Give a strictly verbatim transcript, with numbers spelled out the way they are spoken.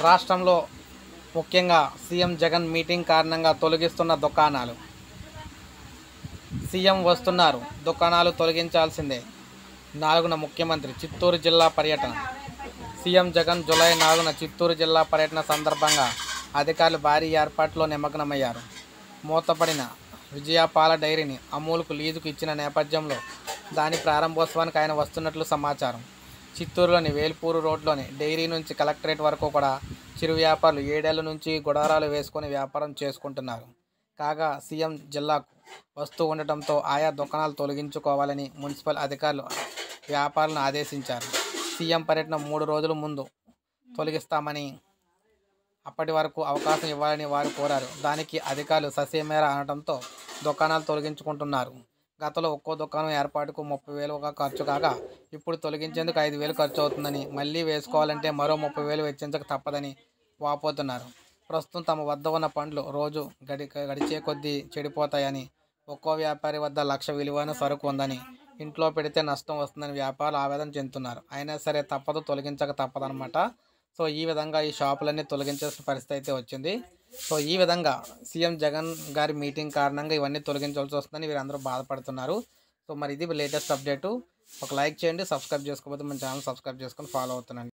రాష్ట్రంలో ముఖ్యంగా CM Jagan meeting కారణంగా తొలగిస్తున్న దుకాణాలు. సీఎం వస్తున్నారు, దుకాణాలు తొలగించాల్సిందే. నాలుగున ముఖ్యమంత్రి చిత్తూరు జిల్లా పర్యటన. సీఎం జగన్ జూలై నాలుగున చిత్తూరు జిల్లా పర్యటన సందర్భంగా అధికారులు భారీ ఏర్పాట్లో నిమగ్నమయ్యారు. మూతపడిన విజయపాల డైరీని అమూల్కు లీజుకు ఇచ్చిన నేపథ్యంలో దాని ప్రారంభోత్సవానికి ఆయన వస్తున్నట్లు సమాచారం. చిత్తూరులోని వేల్పూరు రోడ్లోని డైరీ నుంచి కలెక్టరేట్ వరకు కూడా చిరు వ్యాపారులు ఏడేళ్ల నుంచి గుడారాలు వేసుకొని వ్యాపారం చేసుకుంటున్నారు. కాగా సీఎం జిల్లాకు వస్తూ ఉండటంతో ఆయా దుకాణాలు తొలగించుకోవాలని మున్సిపల్ అధికారులు వ్యాపారులను ఆదేశించారు. సీఎం పర్యటన మూడు రోజుల ముందు తొలగిస్తామని, అప్పటి వరకు అవకాశం ఇవ్వాలని వారు కోరారు. దానికి అధికారులు ససేమేరా అనడంతో దుకాణాలు తొలగించుకుంటున్నారు. గతంలో ఒక్కో దుకాణం ఏర్పాటుకు ముప్పై వేలుగా ఖర్చు కాగా ఇప్పుడు తొలగించేందుకు ఐదు వేలు ఖర్చు అవుతుందని, మళ్లీ వేసుకోవాలంటే మరో ముప్పై వేలు వెచ్చించక తప్పదని వాపోతున్నారు. ప్రస్తుతం తమ వద్ద ఉన్న పండ్లు రోజు గడి గడిచే కొద్దీ చెడిపోతాయని, ఒక్కో వ్యాపారి వద్ద లక్ష విలువైన సరుకు ఉందని, ఇంట్లో పెడితే నష్టం వస్తుందని వ్యాపారులు ఆవేదన చెందుతున్నారు. అయినా సరే తప్పదు, తొలగించక తప్పదనమాట. సో ఈ విధంగా ఈ షాపులన్నీ తొలగించాల్సిన పరిస్థితి అయితే వచ్చింది. సో ఈ విధంగా సీఎం జగన్ గారి మీటింగ్ కారణంగా ఇవన్నీ తొలగించాల్సి వస్తుందని వీరందరూ బాధపడుతున్నారు. సో మరి ఇది లేటెస్ట్ అప్డేటు. ఒక లైక్ చేయండి, సబ్స్క్రైబ్ చేసుకోకపోతే మన ఛానల్ సబ్స్క్రైబ్ చేసుకొని ఫాలో అవుతున్నాను.